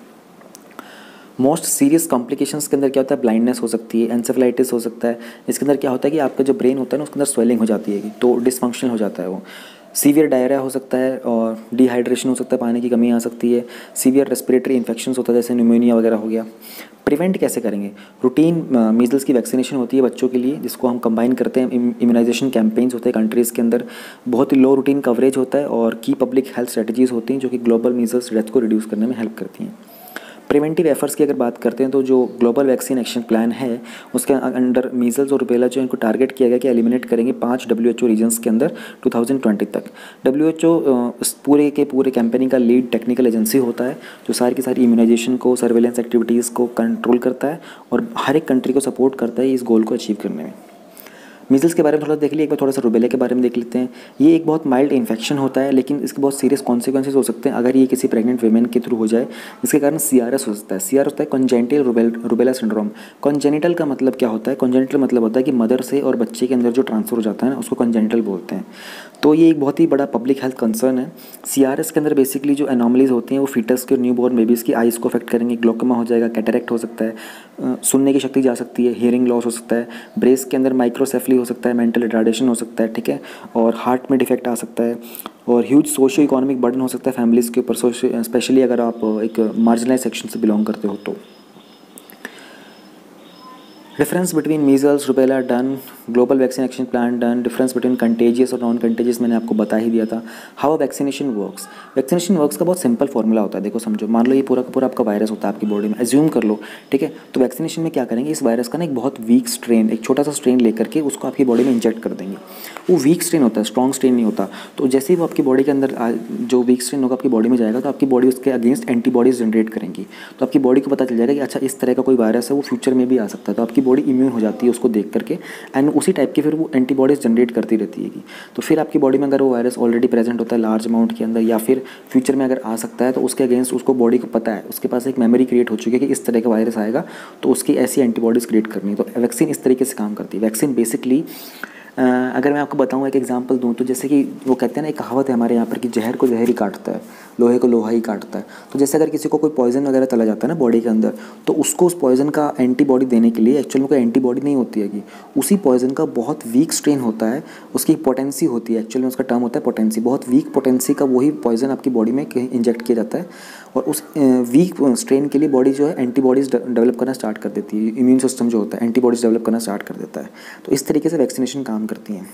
[SPEAKER 1] मोस्ट सीरियस कॉम्प्लिकेशंस के अंदर क्या होता है? ब्लाइंडनेस हो सकती है, एंसेफेलाइटिस हो सकता है। इसके अंदर क्या होता है कि आपका जो ब्रेन होता है ना उसके अंदर स्वेलिंग हो जाती है तो डिसफंक्शनल हो जाता है वो। सीवियर डायरिया हो सकता है और डिहाइड्रेशन हो सकता है, पानी की कमी आ सकती है। सीवियर रेस्पिरेटरी इन्फेक्शंस होता है जैसे न्यूमोनिया वगैरह हो गया। प्रिवेंट कैसे करेंगे? रूटीन मीजल्स की वैक्सीनेशन होती है बच्चों के लिए, जिसको हम कंबाइन करते हैं। इम्यूनाइजेशन कैंपेन्स होते हैं कंट्रीज़ के अंदर, बहुत ही लो रूटीन कवरेज होता है और की पब्लिक हेल्थ स्ट्रेटजीज़ होती हैं जो कि ग्लोबल मीजल्स डेथ को रिड्यूस करने में हेल्प करती हैं। प्रिवेंटिव एफर्ट्स की अगर बात करते हैं तो जो ग्लोबल वैक्सीन एक्शन प्लान है उसके अंडर मीजल्स और रुबेला जो इनको टारगेट किया गया कि एलिमिनेट करेंगे 5 WHO रीजन्स के अंदर 2020 तक। WHO इस पूरे के पूरे कैंपेनिंग का लीड टेक्निकल एजेंसी होता है जो सारी की सारी इम्यूनाइजेशन को, सर्वेलेंस एक्टिविटीज़ को कंट्रोल करता है और हर एक कंट्री को सपोर्ट करता है इस गोल को अचीव करने में। मीजल्स के बारे में थोड़ा देख लिया, एक बार थोड़ा सा रुबेला के बारे में देख लेते हैं। ये एक बहुत माइल्ड इन्फेक्शन होता है लेकिन इसके बहुत सीरियस कॉन्सिक्वेंसेज हो सकते हैं अगर ये किसी प्रेग्नेंट वीमेन के थ्रू हो जाए, जिसके कारण CRS हो सकता है। CRS होता है कॉन्जेनिटल रुबेला सिंड्रोम। कॉन्जेनिटल का मतलब क्या होता है? कॉन्जेनिटल मतलब होता है कि मदर से और बच्चे के अंदर जो ट्रांसफर हो जाता है ना, उसको कॉन्जेनिटल बोलते हैं। तो ये एक बहुत ही बड़ा पब्लिक हेल्थ कंसर्न है। CRS के अंदर बेसिकली जो एनॉमलीज होती हैं वो फीटस के और न्यू बॉर्न बेबीज़ की आइज़ को अफेक्ट करेंगे। ग्लोकोमा हो जाएगा, कैटरेक्ट हो सकता है, सुनने की शक्ति जा सकती है, हियरिंग लॉस हो सकता है, ब्रेस्ट के अंदर माइक्रोसेफली हो सकता है, मेंटल रिटार्डेशन हो सकता है, ठीक है, और हार्ट में डिफेक्ट आ सकता है और ह्यूज सोशियो इकोनॉमिक बर्डन हो सकता है फैमिलीज़ के ऊपर, स्पेशली अगर आप एक मार्जिनलाइज सेक्शन से बिलोंग करते हो तो। Difference between measles, rubella done, global vaccine action plan done, difference between contagious और नॉन कंटेजियस मैंने आपको बता ही दिया था। How vaccination works? Vaccination works का बहुत सिंपल फॉर्मूला होता है। देखो समझो, मान लो ये पूरा का पूरा आपका वायरस होता है आपकी बॉडी में, एज्यूम कर लो, ठीक है। तो वैक्सीनेशन में क्या करेंगे, इस वायरस का ना एक बहुत वीक स्ट्रेन, एक छोटा सा स्ट्रेन लेकर के उसको आपकी बॉडी में इंजेक्ट कर देंगे। वो वीक स्ट्रेन होता है, स्ट्रॉन्ग स्ट्रेन नहीं होता। तो जैसे ही वो आपकी बॉडी के अंदर जो वीक स्ट्रेन होगा आपकी बॉडी में जाएगा तो आपकी बॉडी उसके अगेंस्ट एंटीबॉडीज जनरेट करेंगी। तो आपकी बॉडी को पता चल जाएगा कि अच्छा इस तरह का कोई वायरस है, वो फ्यूचर में भी आ सकता है। तो आपकी बॉडी इम्यून हो जाती है उसको देख करके एंड उसी टाइप की फिर वो एंटीबॉडीज जनरेट करती रहती है। तो फिर आपकी बॉडी में अगर वो वायरस ऑलरेडी प्रेजेंट होता है लार्ज अमाउंट के अंदर या फिर फ्यूचर में अगर आ सकता है तो उसके अगेंस्ट उसको बॉडी को पता है, उसके पास एक मेमोरी क्रिएट हो चुकी है कि इस तरह का वायरस आएगा तो उसकी ऐसी एंटीबॉडीज़ क्रिएट करनी है। तो वैक्सीन इस तरीके से काम करती है। वैक्सीन बेसिकली अगर मैं आपको बताऊँ, एक एग्जांपल दूँ तो जैसे कि वो कहते हैं ना, एक कहावत है हमारे यहाँ पर कि जहर को जहर ही काटता है, लोहे को लोहा ही काटता है। तो जैसे अगर किसी को कोई पॉइजन वगैरह चला जाता है ना बॉडी के अंदर, तो उसको उस पॉइजन का एंटीबॉडी देने के लिए एक्चुअल में कोई एंटीबॉडी नहीं होती है कि उसी पॉइजन का बहुत वीक स्ट्रेन होता है, उसकी पोटेंसी होती है, एक्चुअल में उसका टर्म होता है पोटेंसी। बहुत वीक पोटेंसी का वही पॉइजन आपकी बॉडी में इंजेक्ट किया जाता है और उस वीक स्ट्रेन के लिए बॉडी जो है एंटीबॉडीज़ डेवलप करना स्टार्ट कर देती है। इम्यून सिस्टम जो होता है एंटीबॉडीज़ डेवलप करना स्टार्ट कर देता है। तो इस तरीके से वैक्सीनेशन काम करती हैं।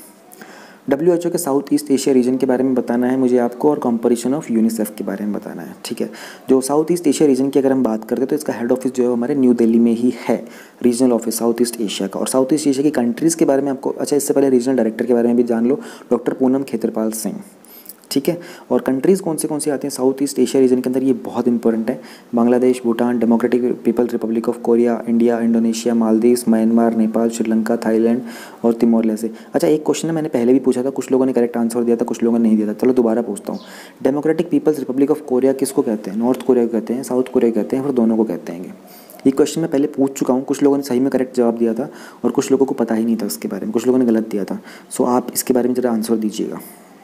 [SPEAKER 1] WHO के साउथ ईस्ट एशिया रीजन के बारे में बताना है मुझे आपको और कंपोजिशन ऑफ यूनिसेफ के बारे में बताना है, ठीक है। जो साउथ ईस्ट एशिया रीजन की अगर हम बात करते हैं तो इसका हेड ऑफिस जो है हमारे न्यू दिल्ली में ही है, regional office south east Asia का। और साउथ ईस्ट एशिया की कंट्रीज़ के बारे में आपको, अच्छा इससे पहले रीजनल डायरेक्टर के बारे में भी जान लो, डॉक्टर पूनम खेत्रपाल सिंह, ठीक है। और कंट्रीज़ कौन सी आती हैं साउथ ईस्ट एशिया रीजन के अंदर, ये बहुत इंपॉर्टेंट है। Bangladesh, Bhutan, democratic people's republic of Korea, India, Indonesia, Maldives, Myanmar, Nepal, Sri Lanka, Thailand और तिमोर लेस्टे। अच्छा एक क्वेश्चन है मैंने पहले भी पूछा था, कुछ लोगों ने करेक्ट आंसर दिया था, कुछ लोगों ने नहीं दिया था। चलो दोबारा पूछता हूँ, democratic people's republic of Korea किसको कहते हैं? नॉर्थ कोरिया को कहते हैं, साउथ कोरिया को कहते हैं, फिर दोनों को कहते हैं? ये क्वेश्चन मैं पहले पूछ चुका हूँ, कुछ लोगों ने सही में करेक्ट जवाब दिया था और कुछ लोगों को पता ही नहीं था उसके बारे में, कुछ लोगों ने गलत दिया था। सो आप इसके बारे में ज़रा आंसर दीजिएगा।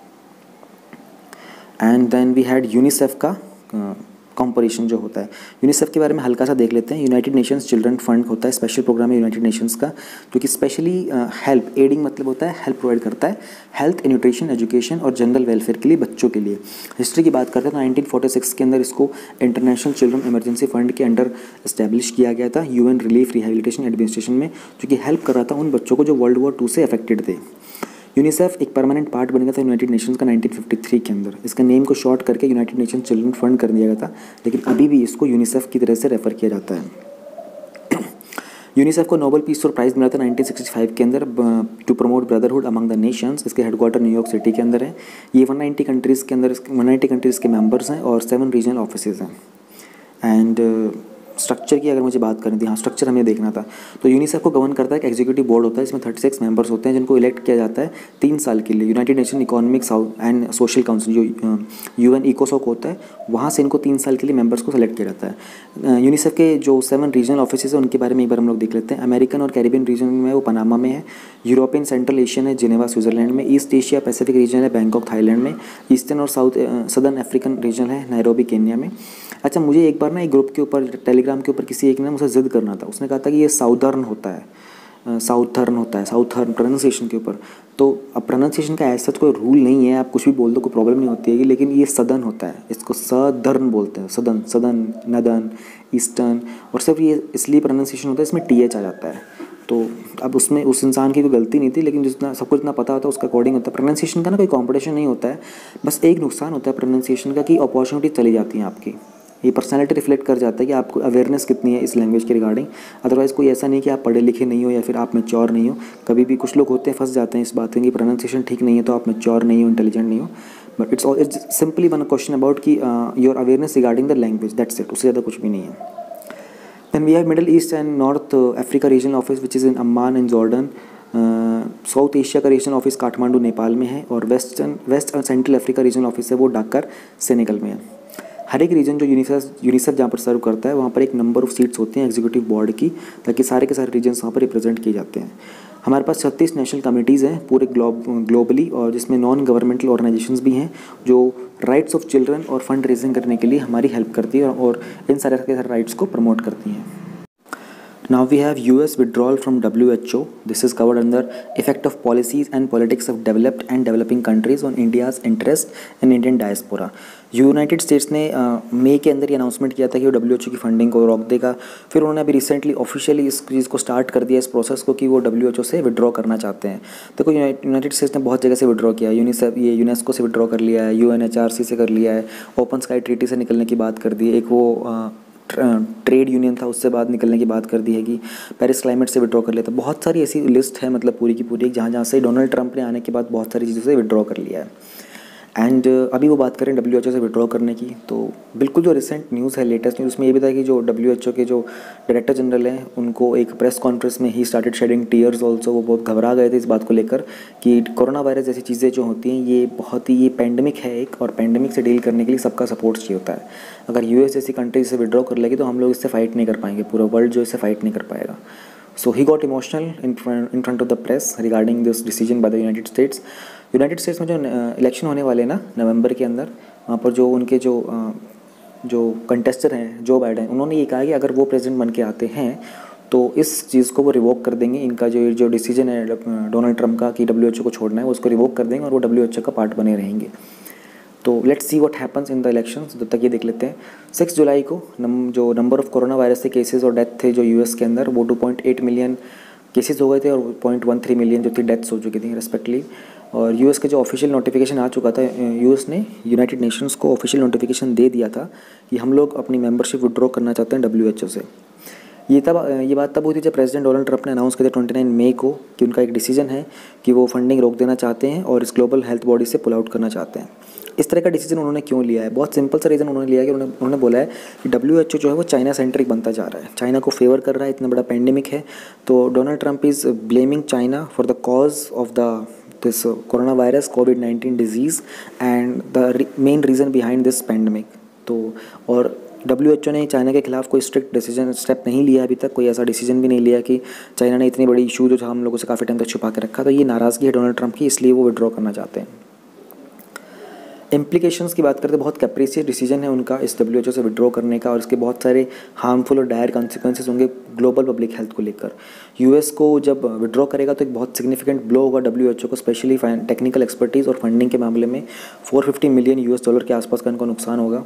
[SPEAKER 1] And then we had UNICEF का कंपोजिशन जो होता है। यूनिसेफ के बारे में हल्का सा देख लेते हैं। यूनाइटेड नेशंस चिल्ड्रन फंड होता है, स्पेशल प्रोग्राम है यूनाइटेड नेशंस का, जो कि स्पेशली हेल्प, एडिंग मतलब होता है हेल्प प्रोवाइड करता है, हेल्थ, न्यूट्रिशन, एजुकेशन और जनरल वेलफेयर के लिए, बच्चों के लिए। हिस्ट्री की बात करते हैं तो 1946 के अंदर इसको इंटरनेशनल चिल्ड्रन इमरजेंसी फंड के अंडर इस्टेब्लिश किया गया था, UN रिलीफ रिहेबिलिटेशन एडमिनिस्ट्रेशन में, जो कि हेल्प कर रहा था उन बच्चों को जो वर्ल्ड वॉर 2 से अफेक्टेड थे। यूनिसेफ एक परमानेंट पार्ट बन गया था यूनाइटेड नेशंस का 1953 के अंदर। इसका नेम को शॉर्ट करके यूनाइटेड नेशन चिल्ड्रन फंड कर दिया गया था, लेकिन अभी भी इसको यूनिसेफ की तरह से रेफर किया जाता है। यूनिसेफ को नोबेल पीस प्राइज़ मिला था 1965 के अंदर to promote brotherhood among the nations. इसके हेडक्वार्टर न्यूयॉर्क सिटी के अंदर है। ये 190 कंट्रीज़ के अंदर 190 कंट्रीज़ के मेंबर्स हैं और 7 रीजनल ऑफिसेज हैं। एंड स्ट्रक्चर की अगर मुझे बात करनी थी, हाँ स्ट्रक्चर हमें देखना था, तो यूनिसेफ को गवर्न करता है एक एग्जीक्यूटिव बोर्ड होता है, इसमें 36 मेंबर्स होते हैं जिनको इलेक्ट किया जाता है 3 साल के लिए। United Nation economic and social council जो UN इकोसॉक होता है, वहाँ से इनको 3 साल के लिए मेंबर्स को सेलेक्ट किया जाता है। यूनिसेफ के जो 7 रीजनल ऑफिस हैं उनके बारे में एक बार हम लोग देख लेते हैं। अमेरिकन और कैरिबियन रीजन में वो पनामा में है, यूरोपियन सेंट्रल एशियन है जिनेवा स्विट्जरलैंड में, ईस्ट एशिया पैसिफिक रीजन है बैंकॉक थाईलैंड में, ईस्टर्न और सदर्न अफ्रीकन रीजन है नैरोबी केन्या में। अच्छा मुझे एक बार ना एक ग्रुप के ऊपर टेलीग्राम के ऊपर किसी एक ने मुझसे जिद करना था, उसने कहा था कि ये साउदर्न होता है, साउथर्न होता है, साउथर्न प्रोनाउंसिएशन के ऊपर। तो अब प्रोनाउंसिएशन का ऐसा कोई रूल नहीं है, आप कुछ भी बोल दो कोई प्रॉब्लम नहीं होती है, लेकिन ये सदर्न होता है, इसको सदर्न बोलते हैं, सदर्न, सदर्न, नदर्न, ईस्टर्न। और सिर्फ ये इसलिए प्रोनाउंसिएशन होता है इसमें TH आ जाता है। तो अब उसमें उस इंसान की कोई गलती नहीं थी, लेकिन जितना सबको जितना पता होता है उसका अकॉर्डिंग होता है। प्रोनाउंसिएशन का ना कोई कॉम्पिटिशन नहीं होता है, बस एक नुकसान होता है प्रोनाउंसिएशन का कि अपॉर्चुनिटी चली जाती है आपकी। ये पर्सनालिटी रिफ्लेक्ट कर जाता है कि आपको अवेयरनेस कितनी है इस लैंग्वेज के रिगार्डिंग। अदरवाइज़ कोई ऐसा नहीं कि आप पढ़े लिखे नहीं हो या फिर आप मैच्योर नहीं हो। कभी भी कुछ लोग होते हैं, फंस जाते हैं इस बात में कि प्रोनाउंसिएशन ठीक नहीं है तो आप मैच्योर नहीं हो, इंटेलिजेंट नहीं हो। But it's simply one question about कि your awareness regarding the language, that's it, उससे ज़्यादा कुछ भी नहीं है। Then we have Middle East and North Africa Regional Office which is in Amman and Jordan. South Asia का regional office Kathmandu Nepal में है, और वेस्ट और सेंट्रल अफ्रीका रीजनल ऑफिस है वो डाकर सेनेगल में है। हर एक रीजन जो यूनिसेफ जहाँ पर सर्व करता है वहाँ पर एक नंबर ऑफ सीट्स होते हैं एग्जीक्यूटिव बोर्ड की, ताकि सारे के सारे रीजन्स वहाँ पर रिप्रेजेंट किए जाते हैं। हमारे पास 36 नेशनल कमिटीज़ हैं पूरे ग्लोबली, और जिसमें नॉन गवर्नमेंटल ऑर्गेनाइजेशंस भी हैं जो राइट्स ऑफ चिल्ड्रन और फंड रेजिंग करने के लिए हमारी हेल्प करती है और इन सारे के सारे राइट्स को प्रमोट करती हैं। Now we have US withdrawal from WHO. This is covered under effect of policies and politics of developed and developing countries on India's interest in Indian diaspora. United States ने मई के अंदर ये announcement किया था कि वो WHO की फंडिंग को रोक देगा। फिर उन्होंने अभी रिसेंटली ऑफिशियली इस चीज़ को स्टार्ट कर दिया, इस प्रोसेस को, कि वो WHO से विड्रॉ करना चाहते हैं। देखो यूनाइटेड स्टेट्स ने बहुत जगह से विड्रॉ किया है, यूनेस्को से विड्रॉ कर लिया है, UNHRC से कर लिया है, ओपन स्काई ट्रीटी से निकलने की बात कर दी है, एक वो ट्रेड यूनियन था उससे बात निकलने की बात कर दी है कि पेरिस क्लाइमेट से विड्रॉ कर लिया। तो बहुत सारी ऐसी लिस्ट है, मतलब पूरी की पूरी, जहाँ से डोनाल्ड ट्रंप ने आने के बाद बहुत सारी चीज़ों से विड्रॉ कर लिया है। एंड अभी वो बात करें WHO से विड्रॉ करने की, तो बिल्कुल जो रिसेंट न्यूज़ है, लेटेस्ट न्यूज़ में ये भी था कि जो WHO के जो डायरेक्टर जनरल हैं उनको एक प्रेस कॉन्फ्रेंस में ही स्टार्टेड शेडिंग टीयर्स ऑल्सो। वो बहुत घबरा गए थे इस बात को लेकर कि कोरोना वायरस जैसी चीज़ें जो होती हैं ये बहुत ही, ये पैंडमिक है एक, और पैंडमिक से डील करने के लिए सबका सपोर्ट चाहिए होता है। अगर US जैसी कंट्री से विड्रॉ कर लेगी तो हम लोग इससे फाइट नहीं कर पाएंगे, पूरा वर्ल्ड जो इससे फाइट नहीं कर पाएगा। So he got emotional in front of the press regarding this decision by the United States. United States में जो इलेक्शन होने वाले ना नवंबर के अंदर, वहाँ पर जो उनके जो कंटेस्टर हैं जो बाइडेन, उन्होंने ये कहा कि अगर वो प्रेसिडेंट बन के आते हैं तो इस चीज़ को वो रिवोक कर देंगे। इनका जो डिसीजन है डोनाल्ड ट्रंप का कि WHO को छोड़ना है, वो उसको रिवोक कर देंगे और वो WHO का पार्ट बने रहेंगे। तो let's see what happens in the elections. जब तक ये देख लेते हैं 6 जुलाई को जो नंबर ऑफ कोरोना वायरस के केसेस और डेथ थे जो US के अंदर, वो 2.8 मिलियन केसेस हो गए थे और 0.13 मिलियन जो थी डेथ्स हो चुकी थी रेस्पेक्टली। और US का जो ऑफिशियल नोटिफिकेशन आ चुका था, US ने यूनाइटेड नेशंस को ऑफिशियल नोटिफिकेशन दे दिया था कि हम लोग अपनी मेंबरशिप विड्रॉ करना चाहते हैं WHO से। ये बात तब हुई थी जब प्रेसिडेंट डोनाल्ड ट्रंप ने अनाउंस किया था 29 मई को कि उनका एक डिसीजन है कि वो फंडिंग रोक देना चाहते हैं और इस ग्लोबल हेल्थ बॉडी से पुल आउट करना चाहते हैं। इस तरह का डिसीजन उन्होंने क्यों लिया है? बहुत सिंपल सा रीज़न उन्होंने लिया है कि उन्होंने बोला है कि WHO जो है वो चाइना सेंट्रिक बनता जा रहा है, चाइना को फेवर कर रहा है, इतना बड़ा पैंडेमिक है। तो Donald Trump is blaming China for the cause of this corona virus कोविड-19 disease and the main reason behind this pandemic. तो और WHO ने चाइना के खिलाफ कोई स्ट्रिक्ट स्टेप नहीं लिया अभी तक, कोई ऐसा डिसीजन भी नहीं लिया कि चाइना ने इतनी बड़ी इशू जो था हम लोगों से काफ़ी टाइम तक छुपा के रखा। तो ये नाराज़गी है डोनाल्ड ट्रंप की, इसलिए वो विड्रॉ करना चाहते हैं। इम्प्लीकेशंस की बात करते हैं, बहुत कैप्रिशियस डिसीजन है उनका इस WHO से विड्रॉ करने का, और इसके बहुत सारे हार्मफुल और डायर कॉन्सिक्वेंसेस होंगे ग्लोबल पब्लिक हेल्थ को लेकर। US को जब विड्रॉ करेगा तो एक बहुत सिग्निफिकेंट ब्लो होगा WHO को, स्पेशली टेक्निकल एक्सपर्टीज़ और फंडिंग के मामले में $450 मिलियन US के आसपास का इनको नुकसान होगा।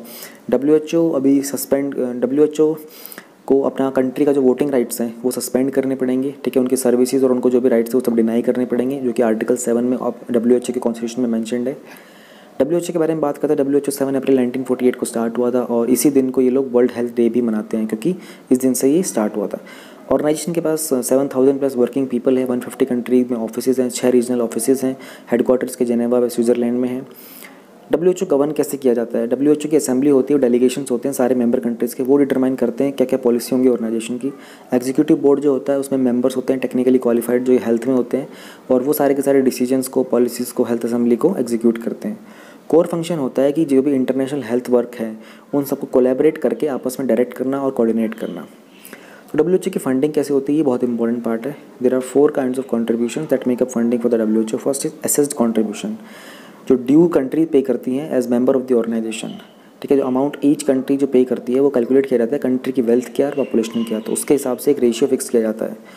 [SPEAKER 1] WHO को अपना कंट्री का जो वोटिंग राइट्स हैं वो सस्पेंड करने पड़ेंगे, ठीक है, उनकी सर्विसेज और उनको जो भी राइट्स है वो सब डिनाई करने पड़ेंगे, जो कि आर्टिकल 7 में WHO के कॉन्स्टिट्यूशन में मैंशनड है। WHO के बारे में बात करते हैं, WHO 7 अप्रैल 1948 को स्टार्ट हुआ था और इसी दिन को ये लोग वर्ल्ड हेल्थ डे भी मनाते हैं, क्योंकि इस दिन से ये स्टार्ट हुआ था। ऑर्गेनाइजेशन के पास 7,000 प्लस वर्किंग पीपल है, 150 कंट्री में ऑफिसेज हैं, 6 रीजनल ऑफिसेज हैं, हेडक्वार्टर्स के जेनेवा व स्विट्ज़रलैंड में हैं। WHO गवर्न कैसे किया जाता है? WHO की असेंबली होती है, डेलीगेशंस होते हैं सारे मेंबर कंट्रीज़ के, वो डिटरमाइन करते हैं क्या क्या पॉलिसी होंगी ऑर्गेनाइजेशन की। एग्जीक्यूटिव बोर्ड जो होता है उसमें मेंबर्स होते हैं टेक्निकली क्वालिफाइड जो हेल्थ में होते हैं, और वो सारे के सारे डिसीजंस को, पॉलिसीज़ को हेल्थ असेंबली को एग्जीक्यूट करते हैं। कोर फंक्शन होता है कि जो भी इंटरनेशनल हेल्थ वर्क है उन सबको कोलैबोरेट करके आपस में डायरेक्ट करना और कोऑर्डिनेट करना। तो WHO की फंडिंग कैसे होती है, ये बहुत इंपॉर्टेंट पार्ट है। There are 4 kinds of contribution that make up funding for the WHO। First is assessed contribution, जो ड्यू कंट्री पे करती हैं as member of the organisation, ठीक है। जो अमाउंट ईच कंट्री जो पे करती है वो कैलकुलेट किया जाता है कंट्री की वेल्थ क्या और पॉपुलेशन क्या, तो उसके हिसाब से एक रेशियो फिक्स किया जाता है।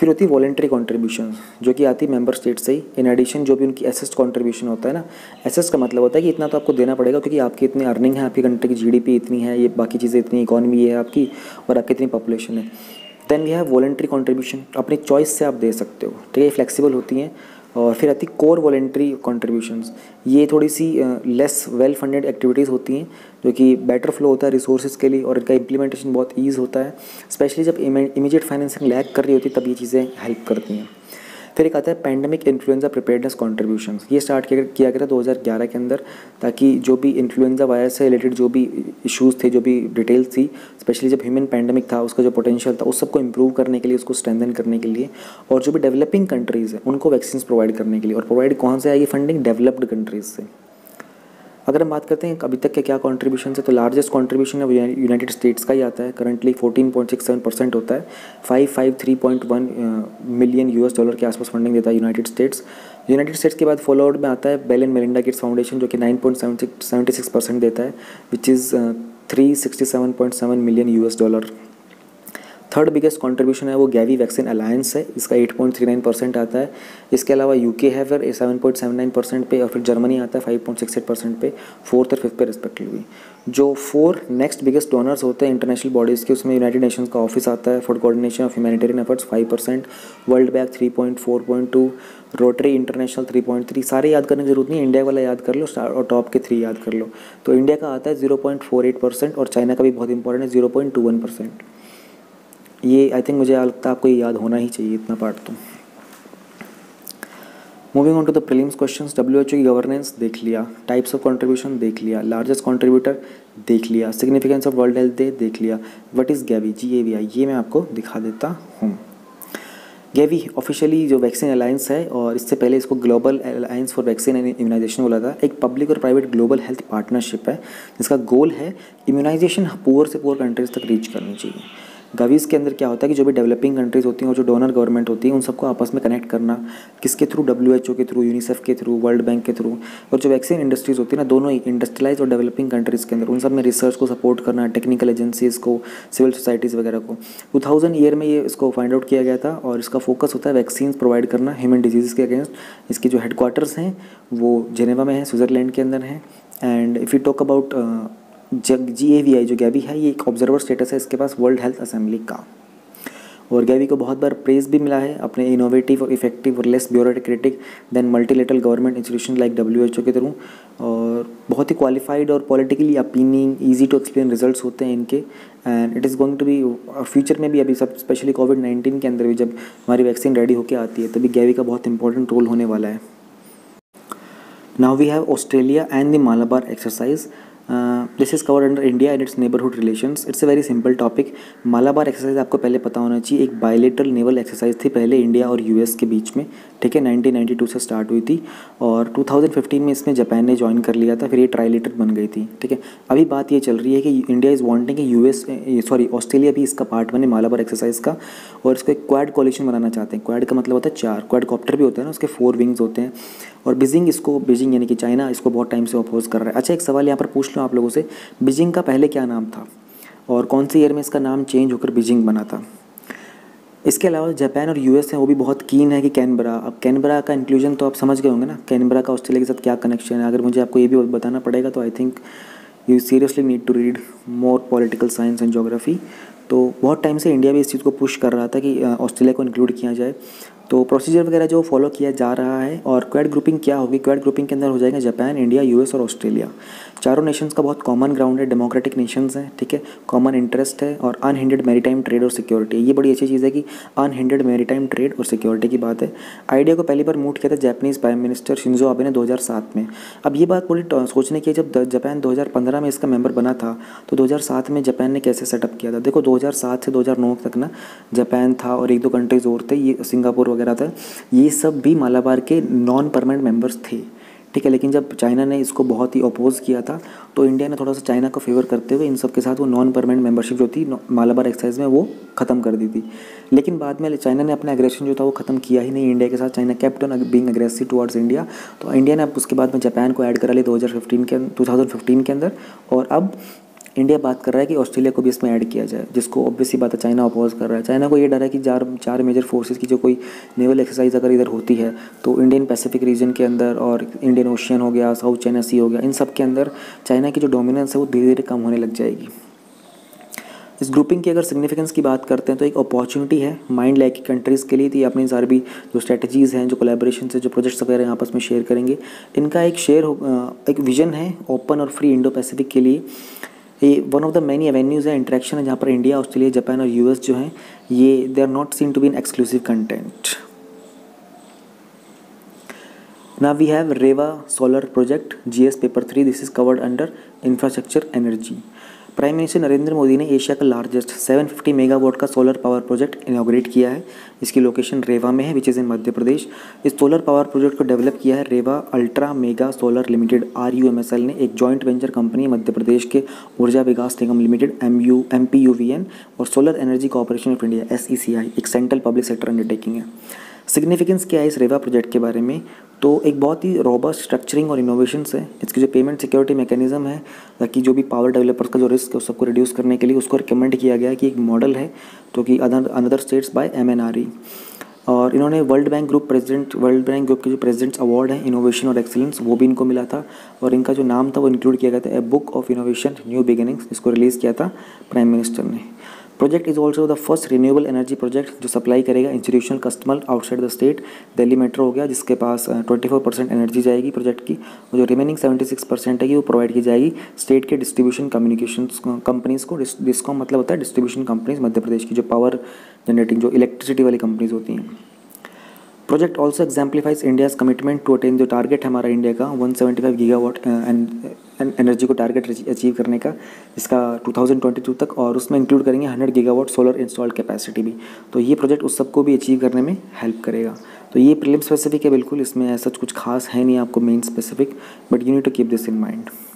[SPEAKER 1] फिर होती है वॉलेंट्री कॉन्ट्रीब्यूशन, जो कि आती है मेंबर स्टेट से ही। इन एडिशन जो भी उनकी एसेस्ट कॉन्ट्रीब्यूशन होता है ना, एसेस्ट का मतलब होता है कि इतना तो आपको देना पड़ेगा क्योंकि आपकी इतनी अर्निंग है, आपकी कंट्री की जीडीपी इतनी है, ये बाकी चीज़ें इतनी, इकॉनमी है आपकी और आपकी इतनी पॉपुलेशन है। Then we have voluntary contribution, अपनी चॉइस से आप दे सकते हो, ठीक है, फ्लेक्सिबल होती हैं। और फिर आती कोर वॉलेंट्री कॉन्ट्रीब्यूशंस, ये थोड़ी सी लेस वेल फंडेड एक्टिविटीज़ होती हैं, जो कि बेटर फ्लो होता है रिसोर्सेज के लिए और इनका इम्प्लीमेंटेशन बहुत ईज होता है, स्पेशली जब इमीडिएट फाइनेंसिंग लैग कर रही होती है तब ये चीज़ें हेल्प करती हैं। फिर एक आता है पैंडेमिक इन्फ्लुएंजा प्रिपेयर्डनेस कॉन्ट्रीब्यूशंस, ये स्टार्ट किया गया था 2011 के अंदर, ताकि जो भी इन्फ्लुएंजा वायरस से रिलेटेड जो भी इश्यूज़ थे, जो भी डिटेल्स थी, स्पेशली जब ह्यूमन पैंडेमिक था, उसका जो पोटेंशियल था, उस सबको इंप्रूव करने के लिए, उसको स्ट्रेंथन करने के लिए, और जो भी डेवलपिंग कंट्रीज़ हैं उनको वैक्सीन प्रोवाइड करने के लिए। और प्रोवाइड कौन से आएगी फंडिंग? डेवलप्ड कंट्रीज़ से। अगर हम बात करते हैं अभी तक के क्या कॉन्ट्रीब्यूशन है, तो लार्जेस्ट कॉन्ट्रीब्यूशन है वो यूनाइटेड स्टेट्स का ही आता है, करंटली 14.67% होता है। 553.1 मिलियन US डॉलर के आसपास फंडिंग देता है यूनाइटेड स्टेट्स के बाद फॉलोअर्ड में आता है Bill and Melinda Gates Foundation, जो कि 9.76% देता है, which is 367.7 million US dollar. Third biggest contribution है वो गैवी वैक्सीन अलायंस है, इसका 8.39% आता है। इसके अलावा यूके है फिर 7.79% पे, और फिर जर्मनी आता है 5.68% पे, फोर्थ और फिफ्थ पे रिस्पेक्टिवली। जो 4 नेक्स्ट बिगेस्ट डोनर्स होते हैं इंटरनेशनल बॉडीज़ के, उसमें यूनाइटेड नेशंस का ऑफिस आता है for coordination of humanitarian efforts 5%, World Bank 3.4.2, Rotary International 3.3। सारे याद करने की जरूरत नहीं है, इंडिया वाला याद कर लो और टॉप के 3 याद कर लो। तो इंडिया का आता है 0.48% और चाइना का भी बहुत इंपॉर्टेंट है 0.21%। ये आई थिंक मुझे लगता है आपको ये याद होना ही चाहिए इतना पार्ट तो। Moving on to the prelims questions, WHO की गवर्नेंस देख लिया, टाइप्स ऑफ कंट्रीब्यूशन देख लिया, लार्जेस्ट कंट्रीब्यूटर देख लिया, significance of World Health Day देख लिया, व्हाट इज़ गैवी, GAVI, ये मैं आपको दिखा देता हूँ। गैवी ऑफिशियली जो वैक्सीन अलायंस है, और इससे पहले इसको global alliance for vaccine and immunisation बोला था, एक पब्लिक और प्राइवेट ग्लोबल हेल्थ पार्टनरशिप है जिसका गोल है इम्यूनाइजेशन पुअर से पुअर कंट्रीज तक रीच करनी चाहिए। गावीज़ के अंदर क्या होता है कि जो भी डेवलपिंग कंट्रीज़ होती हैं और जो डोनर गवर्नमेंट होती है उन सबको आपस में कनेक्ट करना, किसके थ्रू? WHO के थ्रू, यूनिसेफ के थ्रू, वर्ल्ड बैंक के थ्रू। और जो वैक्सीन इंडस्ट्रीज़ होती है ना, दोनों ही इंडस्ट्रियलाइज और डेवलपिंग कंट्रीज़ के अंदर, उन सब में रिसर्च को सपोर्ट करना, टेक्निकल एजेंसीज़ को, सिविल सोसाइटीज़ वगैरह को। 2000 ईयर में ये इसको फाइंड आउट किया गया था, और इसका फोकस होता है वैक्सीन प्रोवाइड करना ह्यूमन डिजीज़ के अगेंस्ट। इसकी जो हेडक्वार्टर्स हैं वो जेनेवा में है, स्विट्ज़रलैंड के अंदर है। And if you talk about GAVI, जो गैवी है, ये एक ऑब्जर्वर स्टेटस है इसके पास वर्ल्ड हेल्थ असेंबली का। और गैवी को बहुत बार प्रेज भी मिला है अपने इनोवेटिव और इफेक्टिव और less bureaucratic than multilateral government institution like WHO के थ्रू। और बहुत ही क्वालिफाइड और politically appealing, easy to explain results होते हैं इनके। And it is going to be future में भी, अभी सब स्पेशली कोविड-19 के अंदर भी जब हमारी वैक्सीन रेडी होकर आती है तभी गैवी का बहुत इंपॉर्टेंट रोल होने वाला है। Now we have Australia and the Malabar exercise. This is covered under India and its neighbourhood relations. It's a very simple topic. Malabar exercise आपको पहले पता होना चाहिए, एक बायलेटरल नेवल एक्सरसाइज थी पहले इंडिया और US के बीच में, ठीक है, 1992 से स्टार्ट हुई थी और 2015 में इसमें जापान ने ज्वाइन कर लिया था, फिर ये ट्राइलेटर बन गई थी, ठीक है। अभी बात ये चल रही है कि इंडिया इज़ वांटिंग कि ऑस्ट्रेलिया भी इसका पार्ट बने मालाबार एक्सरसाइज का, और इसको एक क्वाड कोलिशन बनाना चाहते हैं। क्वाड का मतलब होता है 4, क्वाड कॉप्टर भी होता है ना, उसके 4 विंग्स होते हैं। और बीजिंग यानी कि चाइना इसको बहुत टाइम से अपोज कर रहा है। अच्छा, एक सवाल यहाँ पर पूछ लो आप लोगों से, बीजिंग का पहले क्या नाम था और कौन से ईयर में इसका नाम चेंज होकर बीजिंग बना था? इसके अलावा जापान और US है वो भी बहुत कीन है कि कैनबरा। अब कैनबरा का इंक्लूजन तो आप समझ गए होंगे ना, कैनबरा का ऑस्ट्रेलिया के साथ क्या कनेक्शन है। अगर मुझे आपको ये भी बताना पड़ेगा तो I think you seriously need to read more political science and geography. तो बहुत टाइम से इंडिया भी इस चीज़ को पुश कर रहा था कि ऑस्ट्रेलिया को इंक्लूड किया जाए, तो प्रोसीजर वगैरह जो फॉलो किया जा रहा है। और क्वाड ग्रुपिंग क्या होगी? क्वाड ग्रुपिंग के अंदर हो जाएगा जापान, इंडिया, US और ऑस्ट्रेलिया। चारों नेशंस का बहुत कॉमन ग्राउंड है, डेमोक्रेटिक नेशंस हैं, ठीक है, कॉमन इंटरेस्ट है और अनहिंडेड मैरीटाइम ट्रेड और सिक्योरिटी। ये बड़ी अच्छी चीज़ है कि अनहिंडेड मैरीटाइम ट्रेड और सिक्योरिटी की बात है। आइडिया को पहली बार मूव किया था Japanese prime minister Shinzo Abe ने 2007 में। अब ये बात पूरी सोचने की, जब जापान 2015 में इसका मेंबर बना था तो 2007 में जापान ने कैसे सेटअप किया था? देखो 2007 से 2009 तक ना जापान था और 1-2 कंट्रीज़ और थे, ये सिंगापुर वगैरह था, ये सब भी मालाबार के नॉन परमानेंट मेंबर्स थे, ठीक है। लेकिन जब चाइना ने इसको बहुत ही अपोज किया था तो इंडिया ने थोड़ा सा चाइना को फेवर करते हुए इन सब के साथ वो नॉन परमानेंट मेंबरशिप जो थी मालाबार एक्सरसाइज में वो ख़त्म कर दी थी। लेकिन बाद में चाइना ने अपना एग्रेशन जो था वो ख़त्म किया ही नहीं इंडिया के साथ। China kept on being aggressive towards India, तो इंडिया ने अब उसके बाद में जापान को ऐड करा लिया 2015 के अंदर। और अब इंडिया बात कर रहा है कि ऑस्ट्रेलिया को भी इसमें ऐड किया जाए, जिसको ऑब्वियसली बात है चाइना अपोज कर रहा है। चाइना को ये डर है कि चार मेजर फोर्सेस की जो कोई नेवल एक्सरसाइज अगर इधर होती है तो इंडियन पैसिफिक रीजन के अंदर और इंडियन ओशियन हो गया, साउथ चाइना सी हो गया, इन सब के अंदर चाइना की जो डोमिनेंस है वो धीरे धीरे कम होने लग जाएगी। इस ग्रुपिंग की अगर सिग्निफिकेंस की बात करते हैं तो एक अपॉर्चुनिटी है माइंड लाइक कंट्रीज़ के लिए। थी अपनी सारी भी जो स्ट्रेटजीज़ हैं, जो कोलैबोरेशन से जो प्रोजेक्ट्स वगैरह आपस में शेयर करेंगे, इनका एक विजन है ओपन और फ्री इंडो पैसिफिक के लिए। ये one of the many avenues है इंटरेक्शन है, जहाँ पर इंडिया, ऑस्ट्रेलिया, जापान और यूएस जो हैं ये they are not seen to be in exclusive content. Now we have Reva solar project, GS paper 3. This is covered under infrastructure energy. Prime minister Narendra Modi ने Asia का largest 750 megawatt का solar power project inaugurate किया है। इसकी location रेवा में है, which is in Madhya Pradesh. इस solar power project को डेवलप किया है Rewa ultra mega solar limited RUMSL ने, एक joint venture company Madhya Pradesh के ऊर्जा विकास निगम लिमिटेड MPUVN और solar energy corporation of India SECI, एक सेंट्रल पब्लिक सेक्टर अंडरटेकिंग है। सिग्निफिकेंस क्या है इस रेवा प्रोजेक्ट के बारे में, तो एक बहुत ही रॉबस्ट स्ट्रक्चरिंग और इनोवेशंस है। इसकी जो पेमेंट सिक्योरिटी मैकेनिज्म है, ताकि जो भी पावर डेवलपर्स का जो रिस्क है उस सबको रिड्यूस करने के लिए उसको रिकमेंड किया गया है कि एक मॉडल है तो कि अनदर स्टेट्स बाय MNRE। और इन्होंने वर्ल्ड बैंक ग्रुप के जो प्रेसिडेंट्स अवार्ड है इनोवेशन और एक्सीलेंस, वो भी इनको मिला था। और इनका जो नाम था वो इंक्लूड किया गया था a book of innovation new beginnings, इसको रिलीज़ किया था प्राइम मिनिस्टर ने। Project is also the first renewable energy project जो सप्लाई करेगा institutional customer outside the state. Delhi metro हो गया जिसके पास 24% एनर्जी जाएगी प्रोजेक्ट की, और जो रिमेनिंग 76% है कि वो प्रोवाइड की जाएगी स्टेट के डिस्ट्रीब्यूशन कम्युनिकेशन कंपनीज़ को। डिस्कॉम मतलब होता है डिस्ट्रीब्यूशन कंपनीज, मध्य प्रदेश की जो पावर जनरेटिंग जो इलेक्ट्रिसिटी वाली कंपनीज होती हैं। Project also exemplifies India's commitment to attain, जो टारगेट है हमारा इंडिया का 175 गीगावाट एनर्जी को टारगेट अचीव करने का, इसका 2022 तक, और उसमें इंक्लूड करेंगे 100 गीगावाट सोलर इंस्टॉल्ड कैपेसिटी भी। तो ये प्रोजेक्ट उस सबको भी अचीव करने में हेल्प करेगा। तो ये प्रीलिम स्पेसिफिक है बिल्कुल, इसमें ऐसा कुछ खास है नहीं आपको main specific, but you need to keep this in mind.